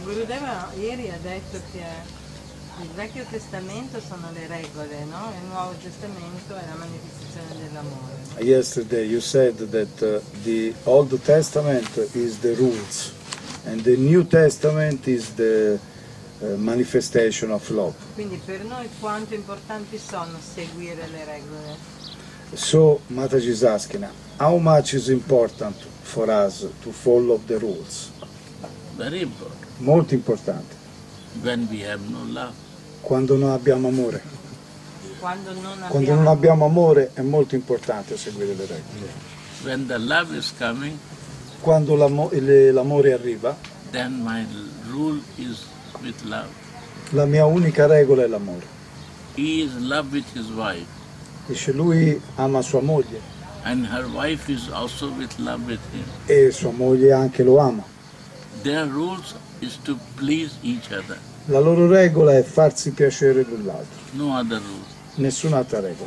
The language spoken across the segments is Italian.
Gurudeva ieri ha detto che il Vecchio Testamento sono le regole, no? Il Nuovo Testamento è la manifestazione dell'amore. Yesterday you said that the Old Testament is the rules and the New Testament is the manifestation of love. Quindi per noi quanto importanti sono seguire le regole? So Mataji is asking, how much is important for us to follow the rules? Very important. Molto importante. When we have no love. Quando non abbiamo amore. Quando non Quando non abbiamo amore è molto importante seguire le regole. When the love is coming, quando l'amore arriva, then my rule is with love. La mia unica regola è l'amore. He is in love with his wife. Dice lui ama sua moglie. And her wife is also with love with him. E sua moglie anche lo ama. Their rules is to please each other. La loro regola è farsi piacere l'un l'altro. No other rules. Nessun'altra regola.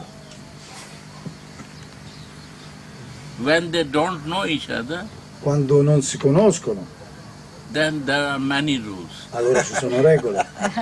When they don't know each other, quando non si conoscono, then there are many rules. Allora ci sono regole.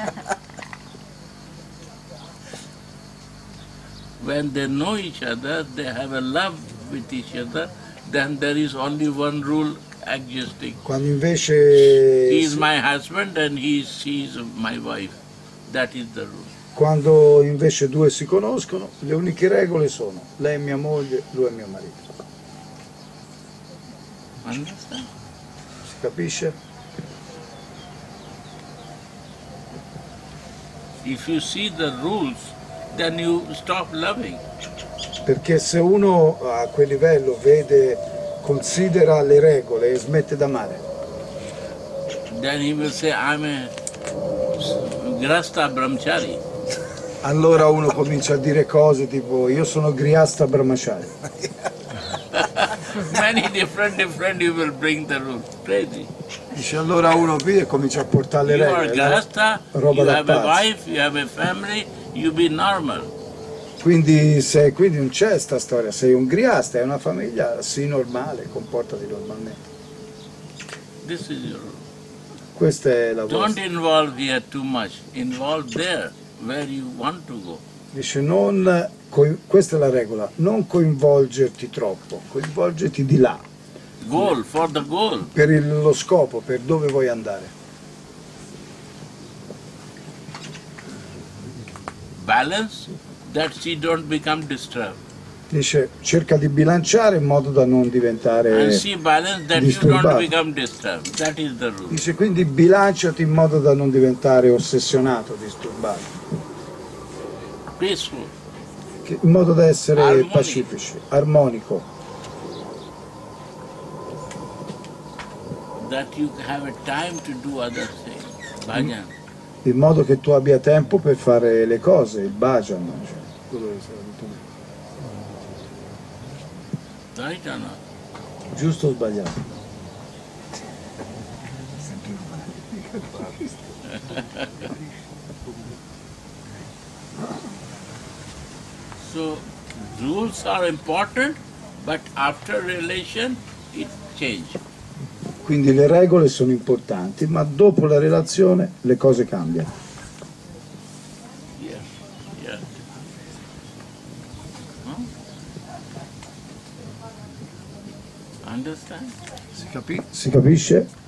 When they know each other, they have a love with each other, then there is only one rule existing. Quando invece he is my husband and she is my wife. That is the rule. Quando invece due si conoscono, le uniche regole sono lei è mia moglie, lui è mio marito. Understand? Si capisce? If you see the rules, then you stop loving. Perché se uno a quel livello considera le regole e smette d'amare, then he will say, I'm a grasta brahmachari. Allora uno comincia a dire cose tipo io sono grihasta brahmachari. Many different you will bring the rules. Crazy. Dice allora uno qui e comincia a portare le regole. You are grihasta, you have a wife, you have a family, you be normal. Quindi non c'è sta storia, sei un grihasta, hai una famiglia, sii normale, comportati normalmente. This is your rule. Questa è la vostra. Don't involve here too much, involve there, where you want to go. Dice questa è la regola, non coinvolgerti troppo, coinvolgerti di là. Goal, for the goal. Per lo scopo, per dove vuoi andare. Balance, that she don't become disturbed. Dice cerca di bilanciare in modo da non diventare and she balance that disturbato. You don't become disturbed. That is the rule. Dice quindi bilanciati in modo da non diventare ossessionato, disturbato. Peaceful. In modo da essere pacifici, armonico. That you have a time to do other things. Bhajan. In modo che tu abbia tempo per fare le cose, il bhajan. Right or not? Giusto o sbagliato? So, rules are important, but after relation, it changes. Quindi le regole sono importanti, ma dopo la relazione le cose cambiano. Yes, yes. Understand? Si capisce?